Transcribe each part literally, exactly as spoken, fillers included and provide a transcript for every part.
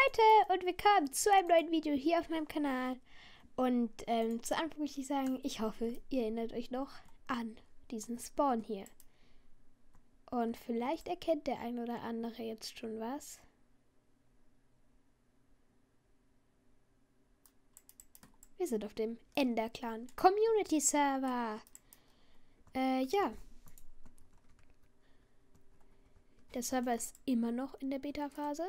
Leute und willkommen zu einem neuen Video hier auf meinem Kanal. Und ähm, zu Anfang möchte ich sagen, ich hoffe, ihr erinnert euch noch an diesen Spawn hier. Und vielleicht erkennt der ein oder andere jetzt schon was. Wir sind auf dem Ender Clan Community Server. Äh, ja. Der Server ist immer noch in der Beta-Phase.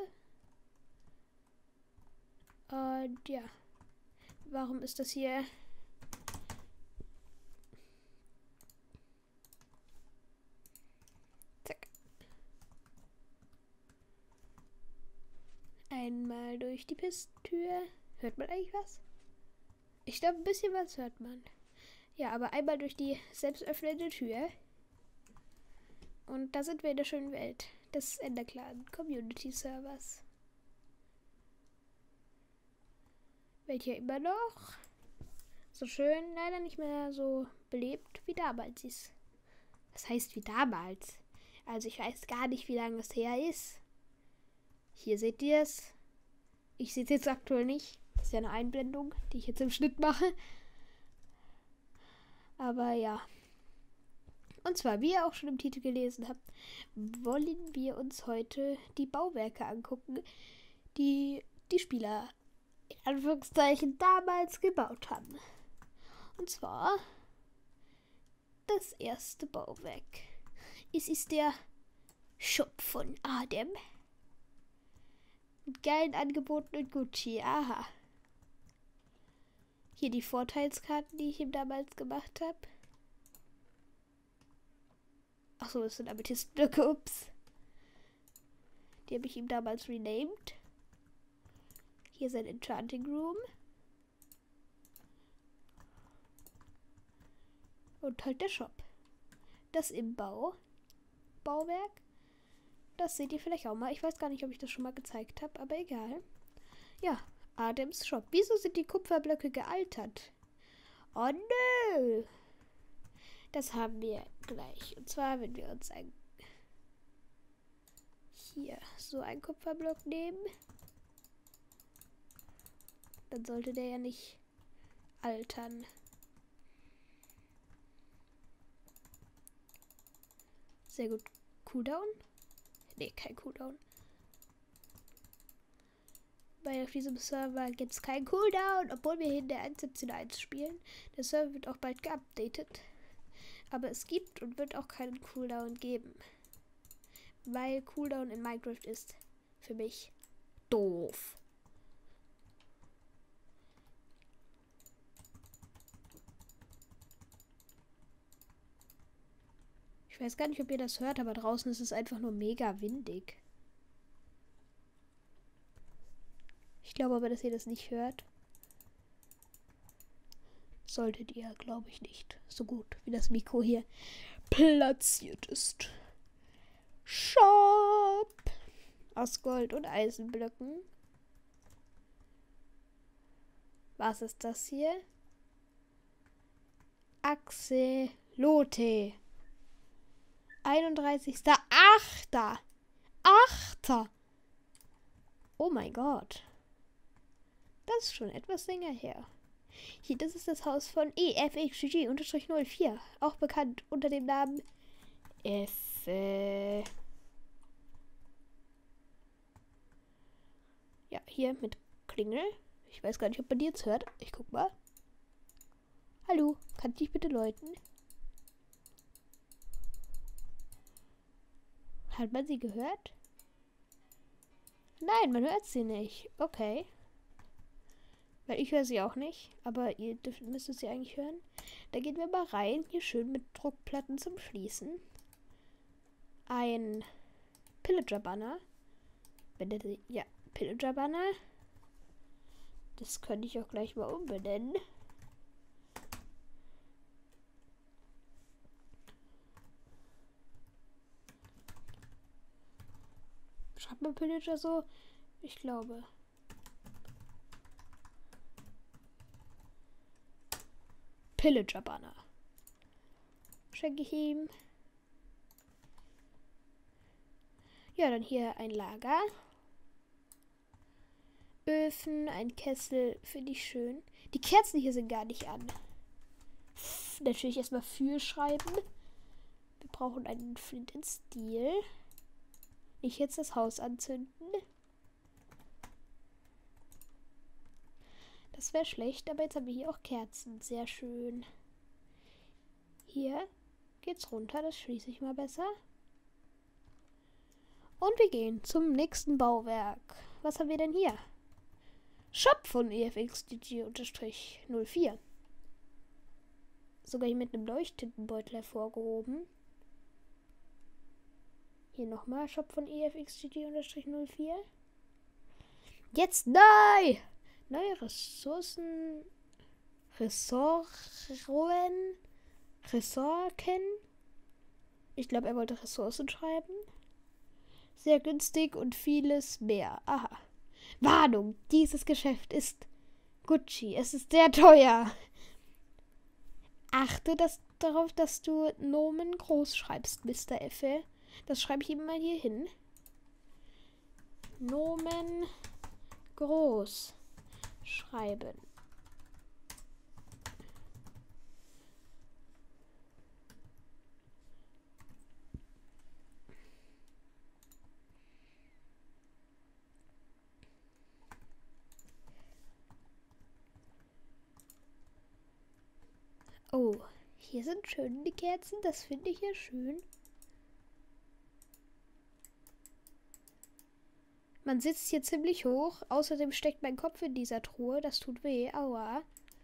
Und ja. Warum ist das hier? Zack. Einmal durch die Pistentür. Hört man eigentlich was? Ich glaube, ein bisschen was hört man. Ja, aber einmal durch die selbstöffnende Tür. Und da sind wir in der schönen Welt des Ender Clan Community Servers. Welcher immer noch so schön, leider nicht mehr so belebt wie damals ist. Das heißt wie damals. Also ich weiß gar nicht, wie lange es her ist. Hier seht ihr es. Ich sehe es jetzt aktuell nicht. Das ist ja eine Einblendung, die ich jetzt im Schnitt mache. Aber ja. Und zwar, wie ihr auch schon im Titel gelesen habt, wollen wir uns heute die Bauwerke angucken, die die Spieler in Anführungszeichen damals gebaut haben. Und zwar das erste Bauwerk. Es ist der Shop von Adem. Mit geilen Angeboten und Gucci. Aha. Hier die Vorteilskarten, die ich ihm damals gemacht habe. Achso, das sind Amethystblöcke. Ups. Die habe ich ihm damals renamed. Hier sein Enchanting Room. Und halt der Shop. Das im Bau. Bauwerk. Das seht ihr vielleicht auch mal. Ich weiß gar nicht, ob ich das schon mal gezeigt habe, aber egal. Ja, Adems Shop. Wieso sind die Kupferblöcke gealtert? Oh nö! Das haben wir gleich. Und zwar, wenn wir uns ein hier so einen Kupferblock nehmen, dann sollte der ja nicht altern. Sehr gut. Cooldown? Ne, kein Cooldown. Weil auf diesem Server gibt es keinen Cooldown, obwohl wir hier in der eins Punkt siebzehn Punkt eins spielen. Der Server wird auch bald geupdatet. Aber es gibt und wird auch keinen Cooldown geben. Weil Cooldown in Minecraft ist für mich doof. Ich weiß gar nicht, ob ihr das hört, aber draußen ist es einfach nur mega windig. Ich glaube aber, dass ihr das nicht hört. Solltet ihr, glaube ich, nicht. So gut, wie das Mikro hier platziert ist. Shop! Aus Gold und Eisenblöcken. Was ist das hier? Axelote. einunddreißigster achter achter Oh mein Gott. Das ist schon etwas länger her. Hier, das ist das Haus von E F X G G null vier. Auch bekannt unter dem Namen F. Äh ja, hier mit Klingel. Ich weiß gar nicht, ob man die jetzt hört. Ich guck mal. Hallo, kann ich bitte läuten? Hat man sie gehört? Nein, man hört sie nicht. Okay. Weil ich höre sie auch nicht. Aber ihr dürft, müsstet sie eigentlich hören. Da gehen wir mal rein. Hier schön mit Druckplatten zum Schließen. Ein Pillager-Banner. Wenn der, ja, Pillager-Banner. Das könnte ich auch gleich mal umbenennen. Schreibt man Pillager so? Ich glaube. Pillager Banner. Schenke ich ihm. Ja, dann hier ein Lager. Öfen, ein Kessel, finde ich schön. Die Kerzen hier sind gar nicht an. Pff, natürlich erstmal für schreiben. Wir brauchen einen Flint and Steel. Nicht jetzt das Haus anzünden. Das wäre schlecht, aber jetzt haben wir hier auch Kerzen. Sehr schön. Hier geht's runter, das schließe ich mal besser. Und wir gehen zum nächsten Bauwerk. Was haben wir denn hier? Shop von E F X D G null vier. Sogar hier mit einem Leuchttintenbeutel hervorgehoben. Hier nochmal Shop von E F X D G null vier. Jetzt neu! Neue Ressourcen. Ressourcen. Ressourcen. Ich glaube, er wollte Ressourcen schreiben. Sehr günstig und vieles mehr. Aha. Warnung, dieses Geschäft ist Gucci. Es ist sehr teuer. Achte das, darauf, dass du Nomen groß schreibst, Mister Effe. Das schreibe ich ihm mal hier hin. Nomen groß schreiben. Oh, hier sind schön die Kerzen. Das finde ich ja schön. Man sitzt hier ziemlich hoch. Außerdem steckt mein Kopf in dieser Truhe. Das tut weh. Aua.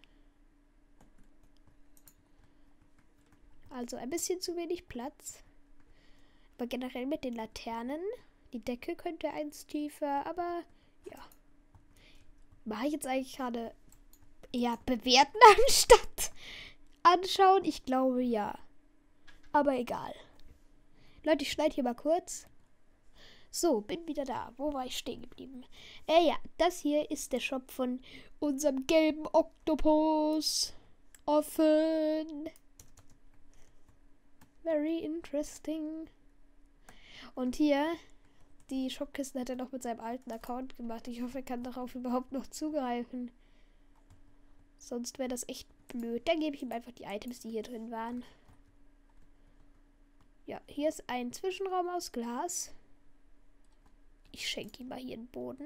Also ein bisschen zu wenig Platz. Aber generell mit den Laternen. Die Decke könnte eins tiefer. Aber ja. War ich jetzt eigentlich gerade eher bewerten anstatt anschauen? Ich glaube ja. Aber egal. Leute, ich schneide hier mal kurz. So, bin wieder da. Wo war ich stehen geblieben? Äh, ja, das hier ist der Shop von unserem gelben Oktopus. Offen. Very interesting. Und hier, die Shopkisten hat er noch mit seinem alten Account gemacht. Ich hoffe, er kann darauf überhaupt noch zugreifen. Sonst wäre das echt blöd. Dann gebe ich ihm einfach die Items, die hier drin waren. Ja, hier ist ein Zwischenraum aus Glas. Ich schenke ihm mal hier den Boden.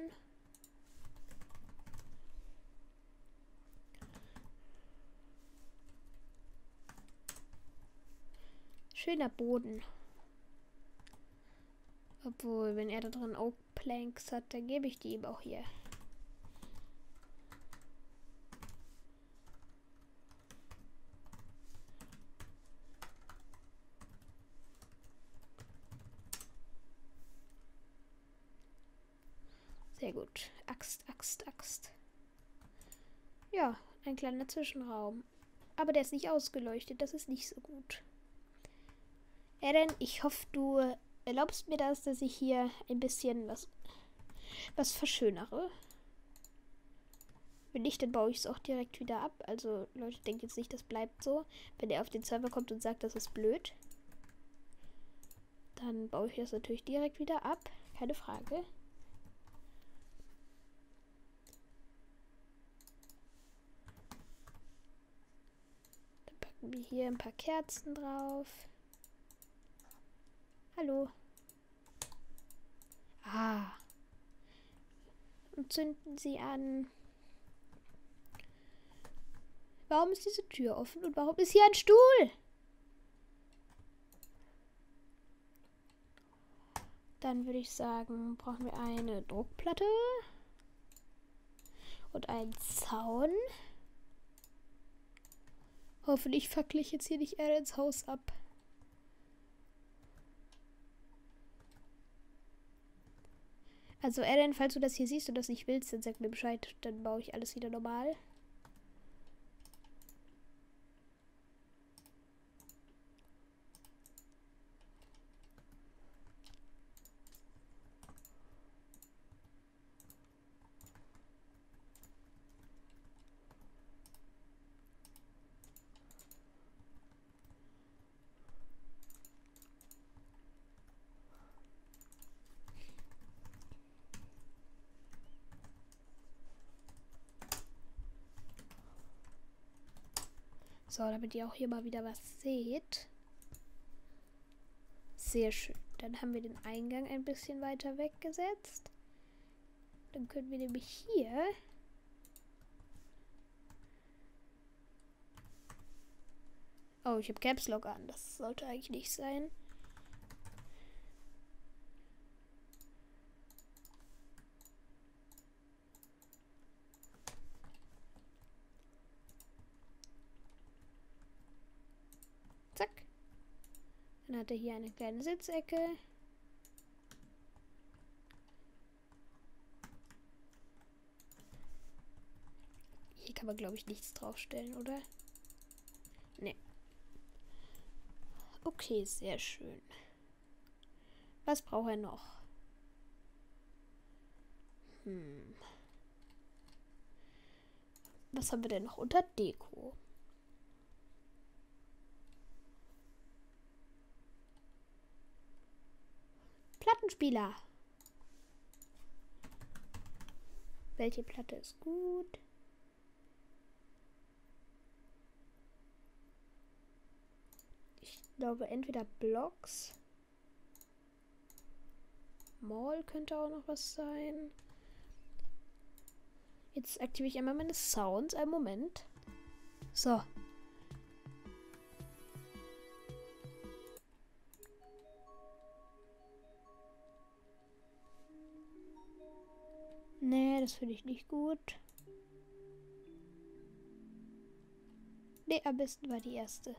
Schöner Boden. Obwohl, wenn er da drin Oak Planks hat, dann gebe ich die ihm auch hier. Sehr gut. Axt, Axt, Axt. Ja, ein kleiner Zwischenraum. Aber der ist nicht ausgeleuchtet. Das ist nicht so gut. Eren, ich hoffe, du erlaubst mir das, dass ich hier ein bisschen was, was verschönere. Wenn nicht, dann baue ich es auch direkt wieder ab. Also, Leute, denkt jetzt nicht, das bleibt so. Wenn er auf den Server kommt und sagt, das ist blöd, dann baue ich das natürlich direkt wieder ab. Keine Frage. Dann packen wir hier ein paar Kerzen drauf. Hallo. Ah. Und zünden sie an. Warum ist diese Tür offen und warum ist hier ein Stuhl? Dann würde ich sagen, brauchen wir eine Druckplatte und einen Zaun. Hoffentlich fackle ich jetzt hier nicht Erens Haus ab. Also Eren, falls du das hier siehst und das nicht willst, dann sag mir Bescheid. Dann baue ich alles wieder normal. So, damit ihr auch hier mal wieder was seht. Sehr schön. Dann haben wir den Eingang ein bisschen weiter weggesetzt. Dann können wir nämlich hier oh, ich habe Caps Lock an. Das sollte eigentlich nicht sein. Zack. Dann hat er hier eine kleine Sitzecke. Hier kann man, glaube ich, nichts draufstellen, oder? Nee. Okay, sehr schön. Was braucht er noch? Hm. Was haben wir denn noch unter Deko? Plattenspieler. Welche Platte ist gut? Ich glaube entweder Blocks. Mall könnte auch noch was sein. Jetzt aktiviere ich einmal meine Sounds. Einen Moment. So. Nee, das finde ich nicht gut. Nee, am besten war die erste.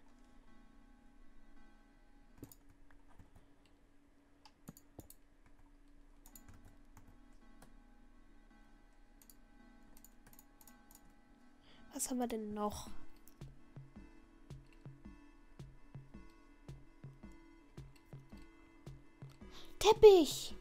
Was haben wir denn noch? Teppich!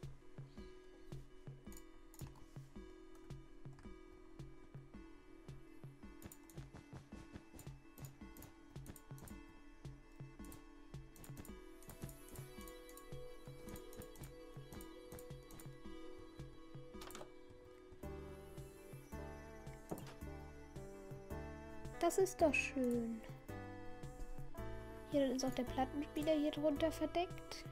Das ist doch schön. Hier ist auch der Plattenspieler hier drunter verdeckt.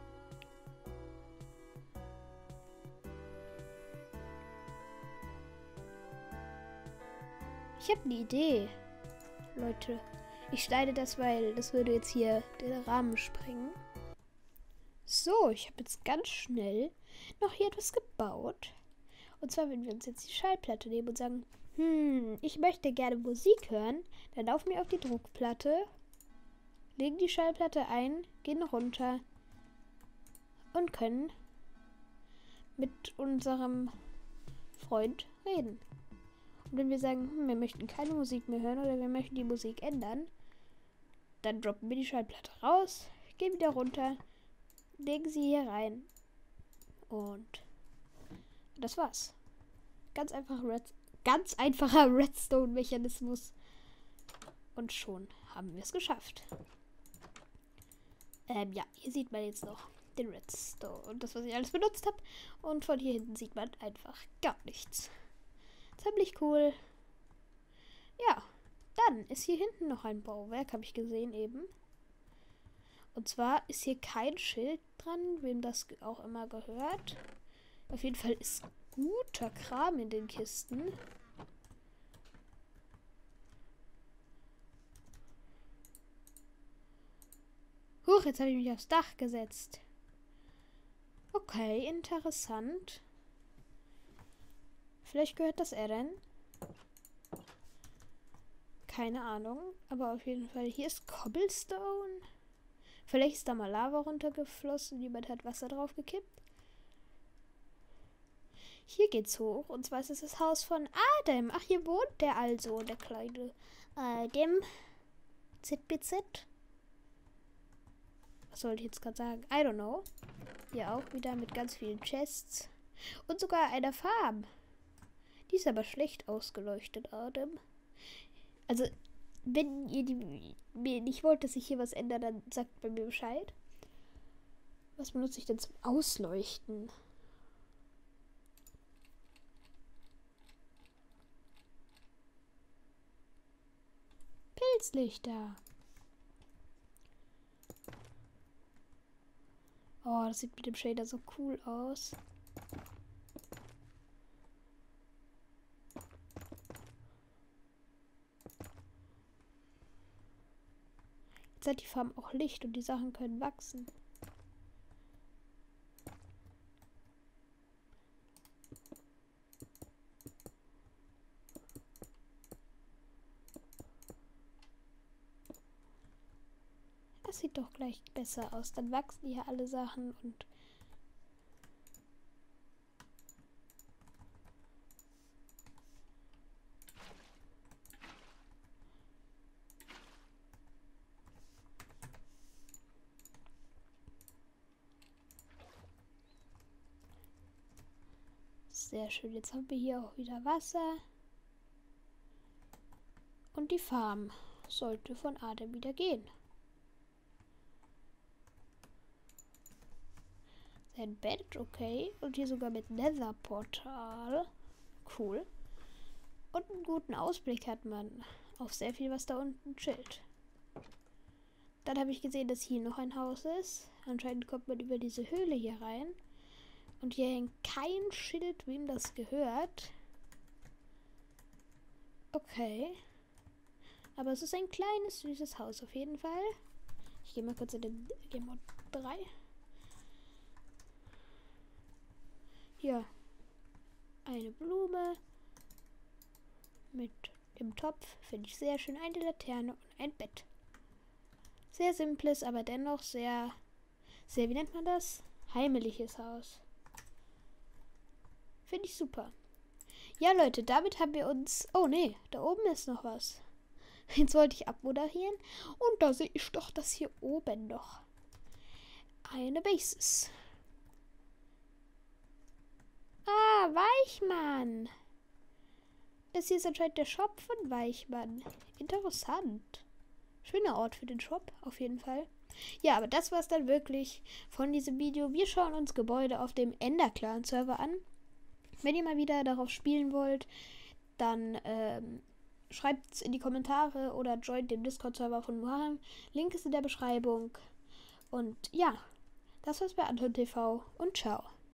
Ich habe eine Idee, Leute. Ich schneide das, weil das würde jetzt hier den Rahmen sprengen. So, ich habe jetzt ganz schnell noch hier etwas gebaut. Und zwar, wenn wir uns jetzt die Schallplatte nehmen und sagen, hm, ich möchte gerne Musik hören, dann laufen wir auf die Druckplatte, legen die Schallplatte ein, gehen runter und können mit unserem Freund reden. Und wenn wir sagen, hm, wir möchten keine Musik mehr hören oder wir möchten die Musik ändern, dann droppen wir die Schallplatte raus, gehen wieder runter, legen sie hier rein und das war's. Ganz einfach Red Ganz einfacher Redstone-Mechanismus. Und schon haben wir es geschafft. Ähm, ja, hier sieht man jetzt noch den Redstone und das, was ich alles benutzt habe. Und von hier hinten sieht man einfach gar nichts. Ziemlich cool. Ja, dann ist hier hinten noch ein Bauwerk, habe ich gesehen eben. Und zwar ist hier kein Schild dran, wem das auch immer gehört. Auf jeden Fall ist guter Kram in den Kisten. Huch, jetzt habe ich mich aufs Dach gesetzt. Okay, interessant. Vielleicht gehört das Eren. Keine Ahnung. Aber auf jeden Fall, hier ist Cobblestone. Vielleicht ist da mal Lava runtergeflossen. Jemand hat Wasser drauf gekippt. Hier geht's hoch. Und zwar ist es das Haus von Adem. Ach, hier wohnt der also, der kleine Adem. Z B Z. Was sollte ich jetzt gerade sagen? I don't know. Hier auch wieder mit ganz vielen Chests. Und sogar einer Farm. Die ist aber schlecht ausgeleuchtet, Adem. Also, wenn ihr die, mir nicht wollt, dass ich hier was ändere, dann sagt bei mir Bescheid. Was benutze ich denn zum Ausleuchten? Himmelslichter. Oh, das sieht mit dem Shader so cool aus. Jetzt hat die Farm auch Licht und die Sachen können wachsen. Das sieht doch gleich besser aus. Dann wachsen hier alle Sachen und sehr schön. Jetzt haben wir hier auch wieder Wasser. Und die Farm sollte von Adem wieder gehen. Sein Bett, okay. Und hier sogar mit Nether-Portal. Cool. Und einen guten Ausblick hat man auf sehr viel, was da unten chillt. Dann habe ich gesehen, dass hier noch ein Haus ist. Anscheinend kommt man über diese Höhle hier rein. Und hier hängt kein Schild, wem das gehört. Okay. Aber es ist ein kleines, süßes Haus auf jeden Fall. Ich gehe mal kurz in den Game Mode drei. Hier. Eine Blume. Mit dem Topf. Finde ich sehr schön. Eine Laterne und ein Bett. Sehr simples, aber dennoch sehr, sehr, wie nennt man das? Heimliches Haus. Finde ich super. Ja, Leute, damit haben wir uns... Oh, nee, da oben ist noch was. Jetzt wollte ich abmoderieren. Und da sehe ich doch, dass hier oben noch eine Base ist. Ah, Weichmann. Das hier ist anscheinend der Shop von Weichmann. Interessant. Schöner Ort für den Shop, auf jeden Fall. Ja, aber das war es dann wirklich von diesem Video. Wir schauen uns Gebäude auf dem Ender Clan Server an. Wenn ihr mal wieder darauf spielen wollt, dann ähm, schreibt es in die Kommentare oder joint den Discord-Server von Muharrem. Link ist in der Beschreibung. Und ja, das war's bei Anton T V und ciao.